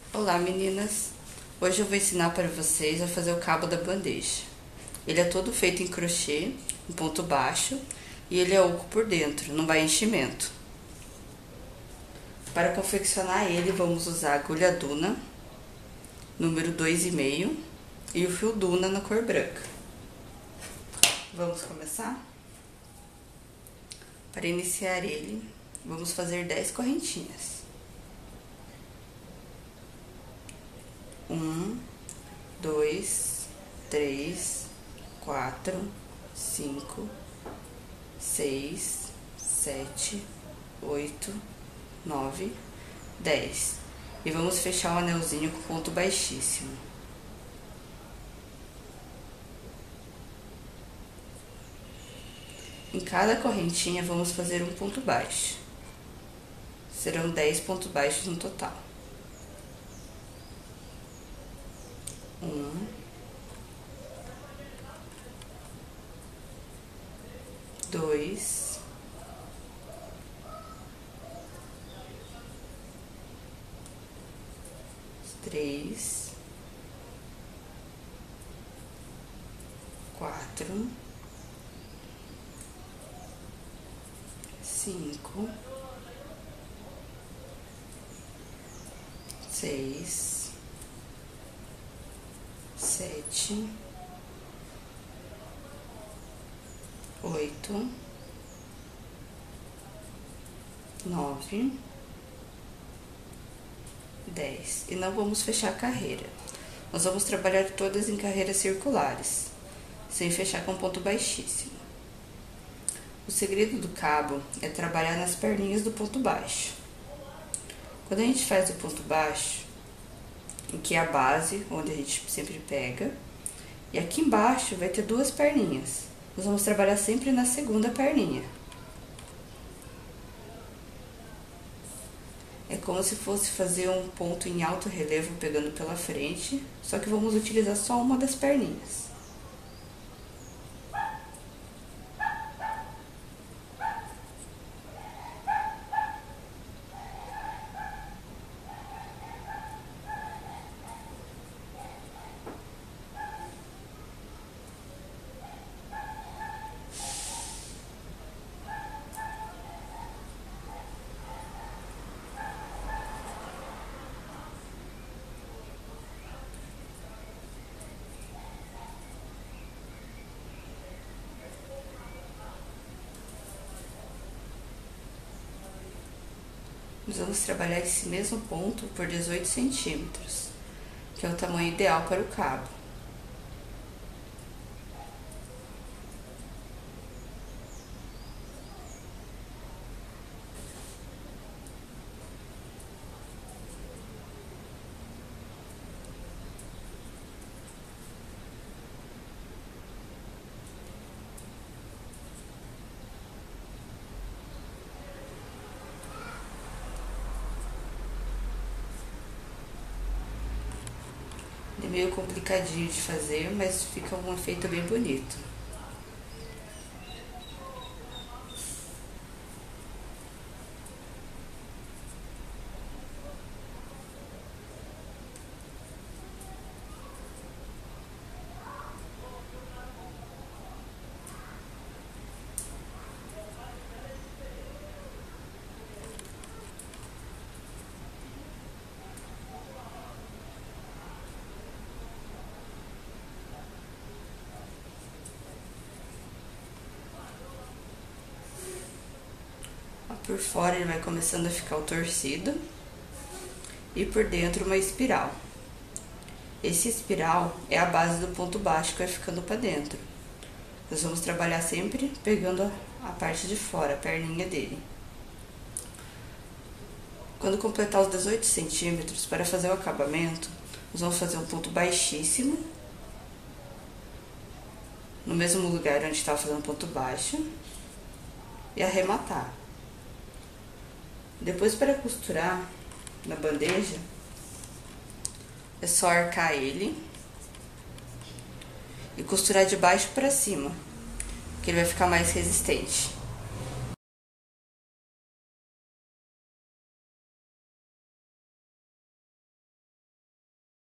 Olá meninas, hoje eu vou ensinar para vocês a fazer o cabo da bandeja. Ele é todo feito em crochê, em ponto baixo, e ele é oco por dentro, não vai enchimento. Para confeccionar ele, vamos usar a agulha Duna, número 2,5, e o fio Duna na cor branca. Vamos começar? Para iniciar ele, vamos fazer 10 correntinhas. 1, 2, 3, 4, 5, 6, 7, 8, 9, 10. E vamos fechar o anelzinho com ponto baixíssimo. Em cada correntinha vamos fazer um ponto baixo. Serão 10 pontos baixos no total. 1, 2, 3, 4, 5, 6, 7, 8, 9, 10. E não vamos fechar a carreira. Nós vamos trabalhar todas em carreiras circulares, sem fechar com ponto baixíssimo. O segredo do cabo é trabalhar nas perninhas do ponto baixo. Quando a gente faz o ponto baixo, em que é a base, onde a gente sempre pega, e aqui embaixo vai ter duas perninhas. Nós vamos trabalhar sempre na segunda perninha. É como se fosse fazer um ponto em alto relevo pegando pela frente, só que vamos utilizar só uma das perninhas. Nós vamos trabalhar esse mesmo ponto por 18 centímetros, que é o tamanho ideal para o cabo. É meio complicadinho de fazer, mas fica um efeito bem bonito. Por fora ele vai começando a ficar o torcido e por dentro uma espiral. Esse espiral é a base do ponto baixo que vai ficando para dentro. Nós vamos trabalhar sempre pegando a parte de fora, a perninha dele. Quando completar os 18 centímetros, para fazer o acabamento, nós vamos fazer um ponto baixíssimo, no mesmo lugar onde estava fazendo ponto baixo, e arrematar. Depois, para costurar na bandeja, é só arcar ele e costurar de baixo para cima, que ele vai ficar mais resistente.